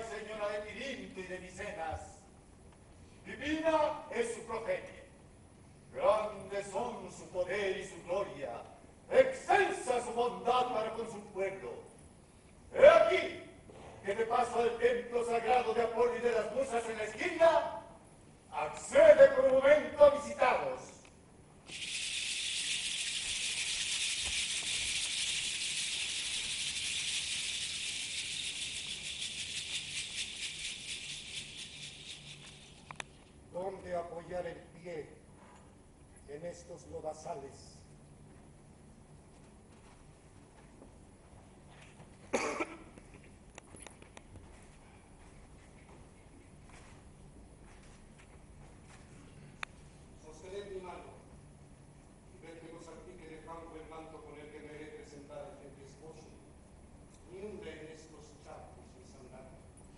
señora de Tirinto y de Micenas. Divina es su progenie. Grandes son su poder y su gloria. Excelsa su bondad para con su pueblo. He aquí que de paso al templo sagrado de Apolo y de las musas en la esquina, accede por un momento a visitarlos. ¿Dónde apoyar el pie en estos lodazales? Sostened mi mano y ved que no salpique de fango el manto con el que me he de presentar ante mi esposo, ni hunda en estos charcos mi sandalia.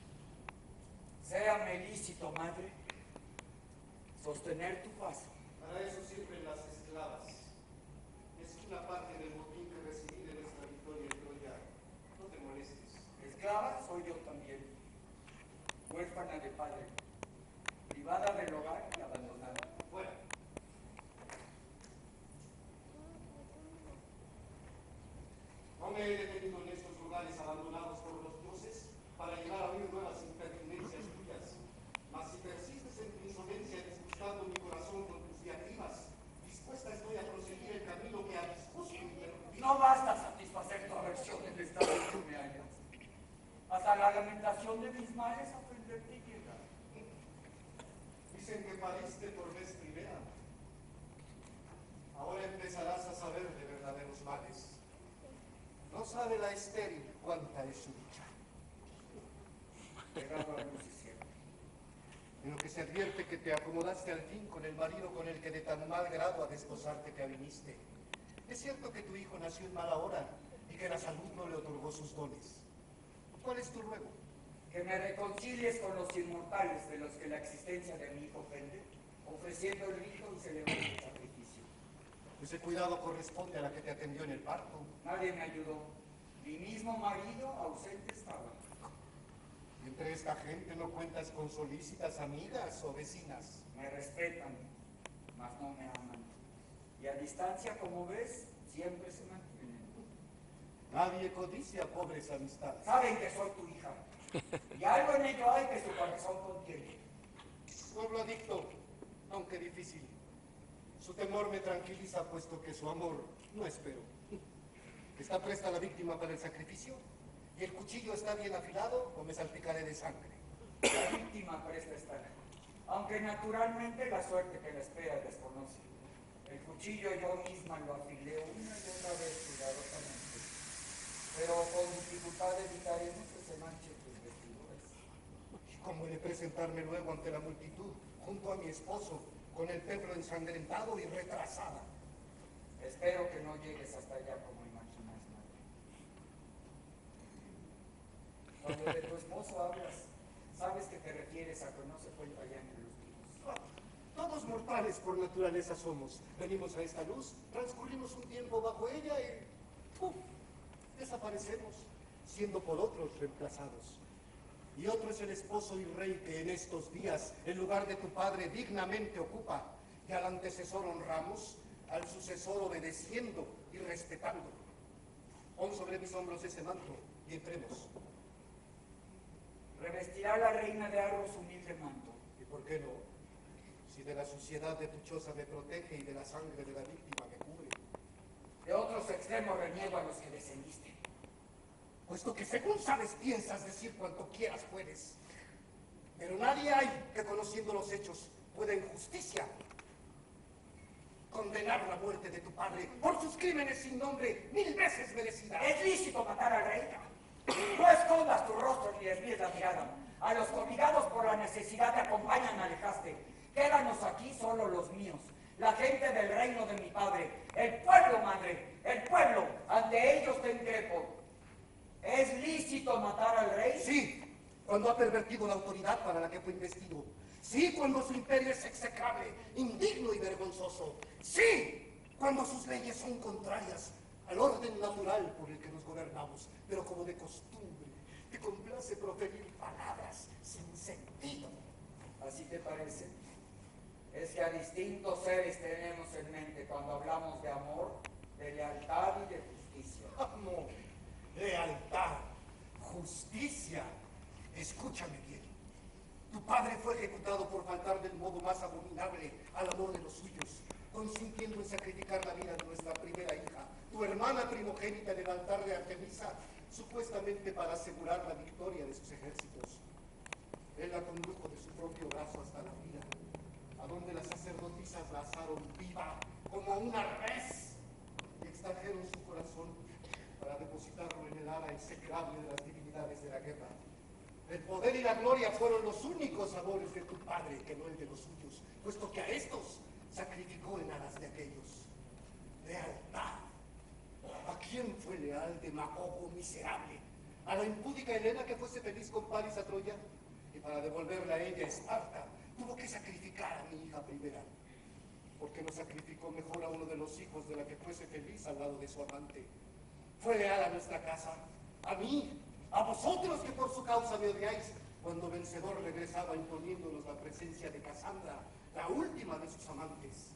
Séame lícito, madre, sostener tu paso. Para eso sirven las esclavas. Es una parte del botín que recibí de nuestra victoria en Troya. No te molestes. Esclava soy yo también, huérfana de padre, privada del hogar y abandonada. Fuera. No me he detenido en estos lugares abandonados por los dioses para llegar a oír nuevas impertinencias tuyas. Mas si persistes en tu insolencia disgustando mi corazón con tus diatribas, dispuesta estoy a proseguir el camino que a disgusto interrumpí. No basta satisfacer tu aversión en el estado en que me hallas. Hasta la lamentación de mis males ofenderte llega. Dicen que pariste por vez primera. Ahora empezarás a saber de verdaderos males. No sabe la estéril cuánta es su dicha. Llegado a luz y cielo. En lo que se advierte que te acomodaste al fin con el marido con el que de tan mal grado a desposarte te aviniste. Es cierto que tu hijo nació en mala hora y que la salud no le otorgó sus dones. ¿Cuál es tu ruego? Que me reconcilies con los inmortales de los que la existencia de mi hijo ofende, ofreciendo el rito y celebrando el sacrificio. Ese cuidado corresponde a la que te atendió en el parto. Nadie me ayudó. Mi mismo marido ausente estaba. Y entre esta gente no cuentas con solícitas amigas o vecinas. Me respetan, mas no me aman. Y a distancia, como ves, siempre se mantienen. Nadie codicia pobres amistades. Saben que soy tu hija. Y algo en ello hay que su corazón contiene. Pueblo adicto, aunque difícil. Su temor me tranquiliza, puesto que su amor no espero. ¿Está presta la víctima para el sacrificio? ¿Y el cuchillo está bien afilado o me salpicaré de sangre? La víctima presta estar, aunque naturalmente la suerte que la espera desconoce. El cuchillo yo misma lo afilé una y otra vez cuidadosamente, pero con dificultad evitaremos que se manchen tus vestiduras. ¿Y cómo he de presentarme luego ante la multitud, junto a mi esposo, con el templo ensangrentado y retrasada? Espero que no llegues hasta allá como imaginas, madre. Cuando de tu esposo hablas, sabes que te refieres a que no se cuenta allá entre los vivos. Todos mortales por naturaleza somos. Venimos a esta luz, transcurrimos un tiempo bajo ella y ¡puf!, desaparecemos, siendo por otros reemplazados. Y otro es el esposo y rey que en estos días el lugar de tu padre dignamente ocupa, y al antecesor honramos, al sucesor obedeciendo y respetando. Pon sobre mis hombros ese manto y entremos. Revestirá la reina de Argos humilde manto. ¿Y por qué no? Si de la suciedad de tu choza me protege y de la sangre de la víctima me cubre. De otros extremos reniego a los que descendiste. Puesto que según sabes piensas decir cuanto quieras puedes. Pero nadie hay que conociendo los hechos pueda en justicia condenar la muerte de tu padre por sus crímenes sin nombre 1000 veces merecidas. Es lícito matar al rey. No escondas tu rostro ni desvíes la mirada. A los que obligados por la necesidad te acompañan alejaste. Quédanos aquí solo los míos, la gente del reino de mi padre, el pueblo, madre, el pueblo, ante ellos te increpo. ¿Es lícito matar al rey? Sí, cuando ha pervertido la autoridad para la que fue investido. Sí, cuando su imperio es execrable, indigno y vergonzoso. Sí, cuando sus leyes son contrarias al orden natural por el que nos gobernamos. Pero como de costumbre, te complace proferir palabras te parece? Es que a distintos seres tenemos en mente cuando hablamos de amor, de lealtad y de justicia. Amor, lealtad, justicia. Escúchame bien. Tu padre fue ejecutado por faltar del modo más abominable al amor de los suyos, consintiendo en sacrificar la vida de nuestra primera hija, tu hermana primogénita, en el altar de Artemisa, supuestamente para asegurar la victoria de sus ejércitos. Él la condujo de su propio brazo hasta la vida, a donde las sacerdotisas la asaron viva como una res y extrajeron su corazón para depositarlo en el ala execrable de las divinidades de la guerra. El poder y la gloria fueron los únicos amores de tu padre, que no el de los suyos, puesto que a estos sacrificó en aras de aquellos. Lealtad. ¿A quién fue leal, demagogo miserable? ¿A la impúdica Helena, que fuese feliz con Paris a Troya? Y para devolverla a ella, Esparta tuvo que sacrificar a mi hija primera. ¿Por qué no sacrificó mejor a uno de los hijos de la que fuese feliz al lado de su amante? Fue leal a nuestra casa, a mí, a vosotros que por su causa me odiáis, cuando vencedor regresaba imponiéndonos la presencia de Casandra, la última de sus amantes.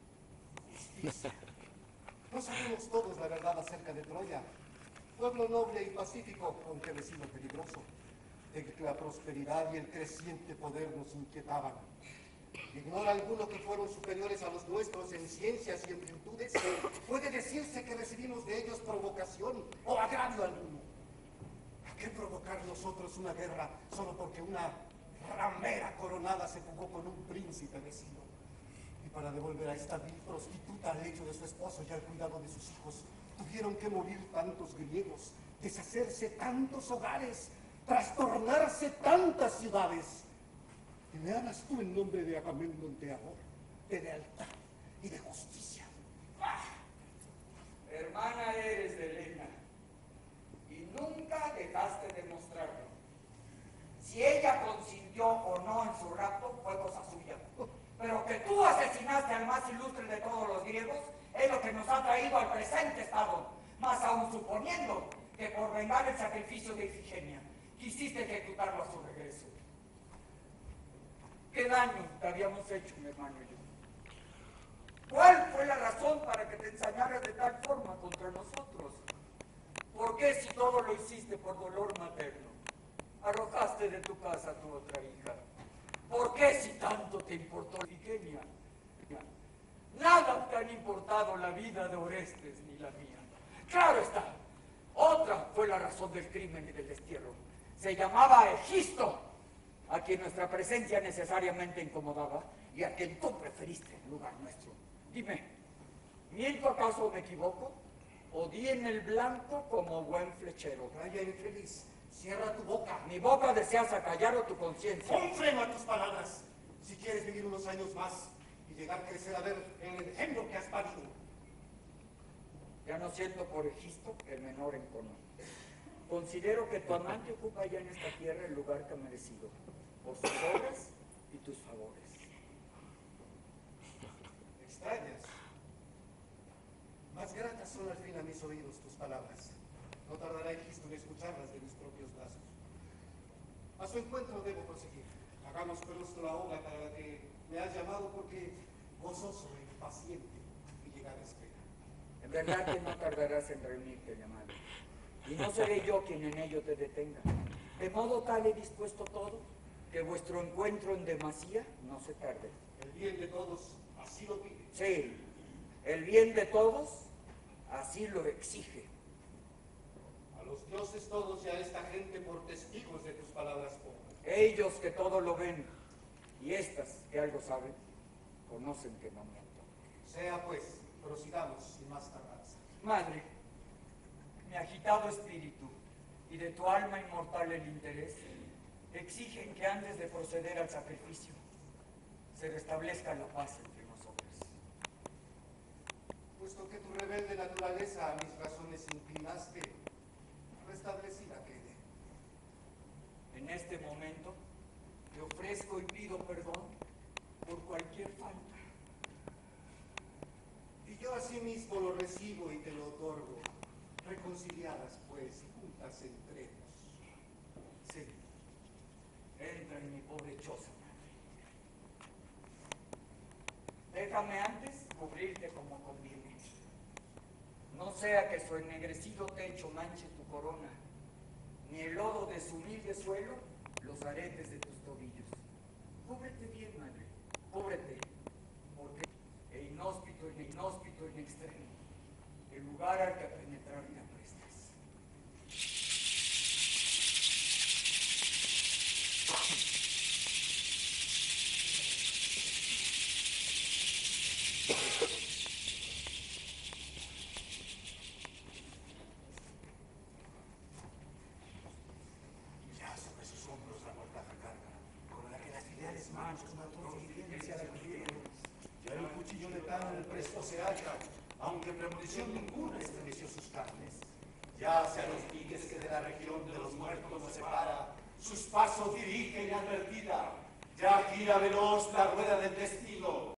Justicia. No sabemos todos la verdad acerca de Troya, pueblo noble y pacífico, aunque vecino peligroso, de que la prosperidad y el creciente poder nos inquietaban. Ignora alguno que fueron superiores a los nuestros en ciencias y en virtudes. Puede decirse que recibimos de ellos provocación o agravio alguno. ¿A qué provocar nosotros una guerra solo porque una ramera coronada se fugó con un príncipe vecino? Y para devolver a esta vil prostituta al lecho de su esposo y al cuidado de sus hijos, tuvieron que morir tantos griegos, deshacerse tantos hogares, trastornarse tantas ciudades. Y me hablas tú en nombre de Agamemnon de amor, de lealtad y de justicia. ¡Ah! Hermana eres de Helena, y nunca dejaste de mostrarlo. Si ella consintió o no en su rapto, fue cosa suya. Pero que tú asesinaste al más ilustre de todos los griegos es lo que nos ha traído al presente estado, más aún suponiendo que por vengar el sacrificio de Ifigenia quisiste ejecutarlo a su regreso. ¿Qué daño te habíamos hecho, mi hermano y yo? ¿Cuál fue la razón para que te ensañaras de tal forma contra nosotros? ¿Por qué, si todo lo hiciste por dolor materno, arrojaste de tu casa a tu otra hija? ¿Por qué, si tanto te importó Ifigenia? Nada te han importado la vida de Orestes ni la mía. Claro está, otra fue la razón del crimen y del destierro. Se llamaba Egisto, a quien nuestra presencia necesariamente incomodaba y a quien tú preferiste en lugar nuestro. Dime, ¿miento acaso o me equivoco? ¿O di en el blanco como buen flechero? Calla, infeliz, cierra tu boca. ¿Mi boca deseas acallar o tu conciencia? Pon freno a tus palabras, si quieres vivir unos años más y llegar a crecer a ver el engendro que has parido. Ya no siento por Egisto el menor encono. Considero que tu amante ocupa ya en esta tierra el lugar que ha merecido, por sus obras y tus favores. Extrañas. Más gratas son al fin a mis oídos tus palabras. No tardará Egisto en escucharlas de mis propios brazos. A su encuentro debo proseguir. Hagamos pronto la obra para la que me has llamado, porque gozoso e impaciente y llegar a espera. En verdad que no tardarás en reunirte, mi amado. Y no seré yo quien en ello te detenga. De modo tal he dispuesto todo, que vuestro encuentro en demasía no se tarde. El bien de todos así lo pide. Sí, el bien de todos así lo exige. A los dioses todos y a esta gente por testigos de tus palabras pongo. Ellos que todo lo ven, y estas que algo saben, conocen que no miento. Sea pues, prosigamos sin más tardanza. Madre, mi agitado espíritu y de tu alma inmortal el interés exigen que antes de proceder al sacrificio se restablezca la paz entre nosotros. Puesto que tu rebelde naturaleza a mis razones inclinaste, restablecida quede. En este momento te ofrezco y pido perdón por cualquier falta. Y yo asimismo lo recibo y te lo otorgo, reconciliadas pues y juntas entremos. Sí, entra en mi pobre choza, madre. déjame antes cubrirte como conviene. No sea que su ennegrecido techo manche tu corona, ni el lodo de su humilde suelo los aretes de tus tobillos. Cúbrete bien, madre, cúbrete, porque el inhóspito en extremo, el lugar al que a penetrar te aprestas. Ya sobre sus hombros la mortaja carga, con la que las filiales manchas mató su diligencia al griego. Ya el cuchillo de tan en el presto se halla, aunque premonición ninguna estremeció sus carnes. Ya hacia los piques que de la región de los muertos nos separa, sus pasos dirige inadvertida. Ya gira veloz la rueda del destino.